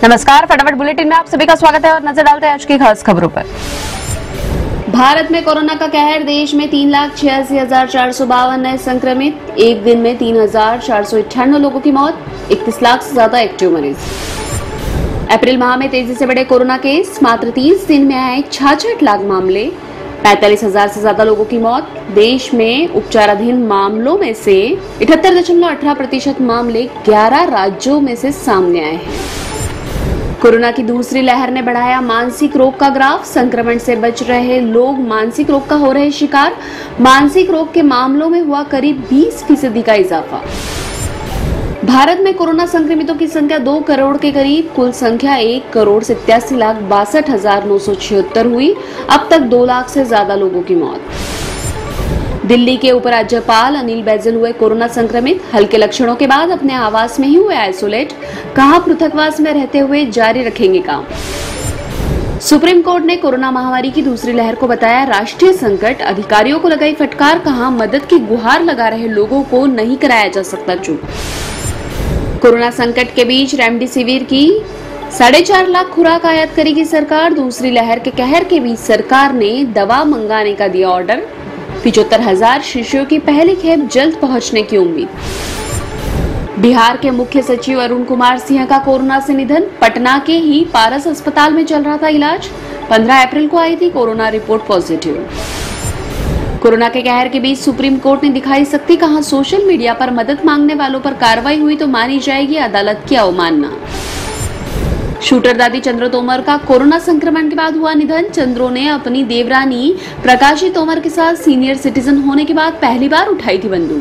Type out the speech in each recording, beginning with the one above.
नमस्कार, फटाफट बुलेटिन में आप सभी का स्वागत है और नजर डालते हैं आज की खास खबरों पर। भारत में कोरोना का कहर, देश में 3,86,452 नए संक्रमित, एक दिन में 3,498 लोगों की मौत, 31 लाख से ज्यादा एक्टिव मरीज। अप्रैल माह में तेजी से बढ़े कोरोना केस, मात्र 30 दिन में आए 66 लाख मामले, 45,000 से ज्यादा लोगों की मौत। देश में उपचाराधीन मामलों में से 78.18% मामले 11 राज्यों में से सामने आए हैं। कोरोना की दूसरी लहर ने बढ़ाया मानसिक रोग का ग्राफ, संक्रमण से बच रहे लोग मानसिक रोग का हो रहे शिकार। मानसिक रोग के मामलों में हुआ करीब 20% का इजाफा। भारत में कोरोना संक्रमितों की संख्या 2 करोड़ के करीब, कुल संख्या 1,87,62,976 हुई। अब तक 2 लाख से ज्यादा लोगों की मौत। दिल्ली के उपराज्यपाल अनिल बैजल हुए कोरोना संक्रमित, हल्के लक्षणों के बाद अपने आवास में ही हुए आइसोलेट, कहा पृथकवास में रहते हुए जारी रखेंगे काम। सुप्रीम कोर्ट ने कोरोना महामारी की दूसरी लहर को बताया राष्ट्रीय संकट, अधिकारियों को लगाई फटकार, कहा मदद की गुहार लगा रहे लोगों को नहीं कराया जा सकता चुप। कोरोना संकट के बीच रेमडेसिविर की 4.5 लाख खुराक आयात करेगी सरकार। दूसरी लहर के कहर के बीच सरकार ने दवा मंगाने का दिया ऑर्डर। 75,000 शिशुओं की पहली खेप जल्द पहुंचने की उम्मीद। बिहार के मुख्य सचिव अरुण कुमार सिंह का कोरोना से निधन, पटना के ही पारस अस्पताल में चल रहा था इलाज। 15 अप्रैल को आई थी कोरोना रिपोर्ट पॉजिटिव। कोरोना के कहर के बीच सुप्रीम कोर्ट ने दिखाई सख्ती, कहा सोशल मीडिया पर मदद मांगने वालों पर कार्रवाई हुई तो मानी जाएगी अदालत की अवमानना। शूटर दादी चंद्रो तोमर का कोरोना संक्रमण के बाद हुआ निधन। चंद्रो ने अपनी देवरानी प्रकाशी तोमर के साथ सीनियर सिटीजन होने के बाद पहली बार उठाई थी बंदूक।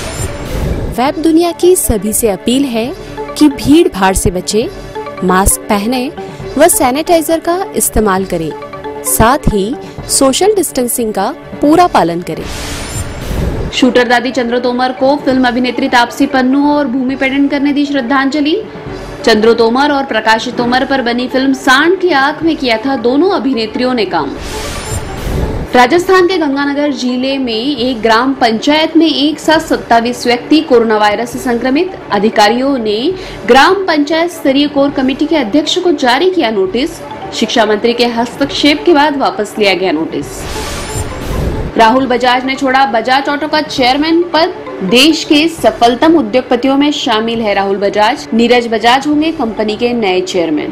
वेब दुनिया की सभी से अपील है कि भीड़ भाड़ से बचे, मास्क पहने व सैनिटाइजर का इस्तेमाल करें, साथ ही सोशल डिस्टेंसिंग का पूरा पालन करें। शूटर दादी चंद्रो तोमर को फिल्म अभिनेत्री तापसी पन्नू और भूमि पेडनेकर ने दी श्रद्धांजलि। चंद्रो तोमर और प्रकाशी तोमर पर बनी फिल्म सांड की आंख में किया था दोनों अभिनेत्रियों ने काम। राजस्थान के गंगानगर जिले में एक ग्राम पंचायत में एक साथ 27 व्यक्ति कोरोना वायरस से संक्रमित। अधिकारियों ने ग्राम पंचायत स्तरीय कोर कमेटी के अध्यक्ष को जारी किया नोटिस। शिक्षा मंत्री के हस्तक्षेप के बाद वापस लिया गया नोटिस। राहुल बजाज ने छोड़ा बजाज ऑटो का चेयरमैन पद। देश के सफलतम उद्योगपतियों में शामिल है राहुल बजाज। नीरज बजाज होंगे कंपनी के नए चेयरमैन।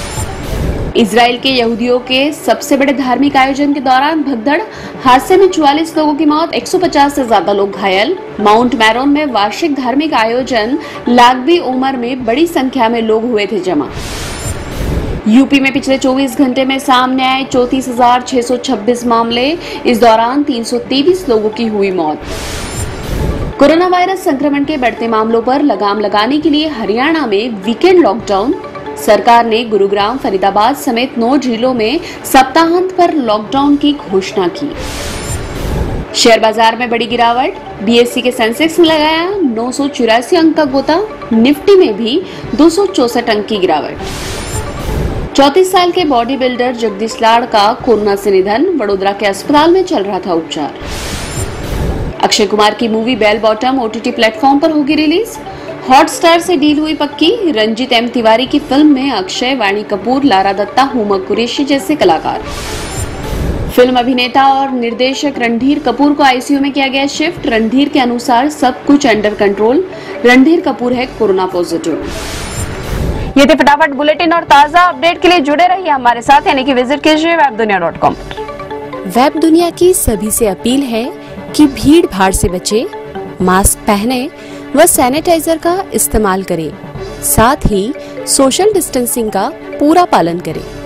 इजराइल के यहूदियों के सबसे बड़े धार्मिक आयोजन के दौरान भगदड़, हादसे में 44 लोगों की मौत, 150 से ज्यादा लोग घायल। माउंट मैरोन में वार्षिक धार्मिक आयोजन, लागबी उमर में बड़ी संख्या में लोग हुए थे जमा। यूपी में पिछले 24 घंटे में सामने आए 34,626 मामले, इस दौरान 323 लोगों की हुई मौत। कोरोना वायरस संक्रमण के बढ़ते मामलों पर लगाम लगाने के लिए हरियाणा में वीकेंड लॉकडाउन। सरकार ने गुरुग्राम, फरीदाबाद समेत 9 जिलों में सप्ताहांत पर लॉकडाउन की घोषणा की। शेयर बाजार में बड़ी गिरावट, बीएसई के सेंसेक्स में लगाया 984 अंक का गोता, निफ्टी में भी 264 अंक की गिरावट। 34 साल के बॉडी बिल्डर जगदीश लाड़ का कोरोना से निधन, वडोदरा के अस्पताल में चल रहा था उपचार। अक्षय कुमार की movie bell bottom OTT platform पर होगी रिलीज। हॉटस्टार से डील हुई पक्की। रंजीत एम तिवारी की फिल्म में अक्षय, वाणी कपूर, लारा दत्ता, हुमा कुरैशी जैसे कलाकार। फिल्म अभिनेता और निर्देशक रणधीर कपूर को आईसीयू में किया गया शिफ्ट। रणधीर के अनुसार सब कुछ अंडर कंट्रोल। रणधीर कपूर है कोरोना पॉजिटिव। ये थे फटाफट बुलेटिन और ताजा अपडेट के लिए जुड़े रहिए हमारे साथ, यानी कि विजिट कीजिए webdunia.com। वेब दुनिया की सभी से अपील है कि भीड़ भाड़ से बचे, मास्क पहने व सैनिटाइजर का इस्तेमाल करें, साथ ही सोशल डिस्टेंसिंग का पूरा पालन करें।